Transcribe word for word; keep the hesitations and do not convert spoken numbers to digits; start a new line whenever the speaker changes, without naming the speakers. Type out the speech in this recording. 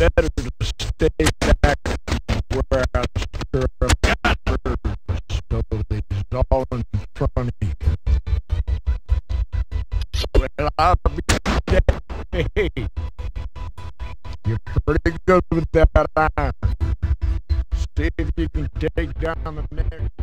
better to stay back where I stir up the birds so that he's all in front of you. Well, I'll be dead. Hey, you're pretty good with that iron. See if you can take down the next.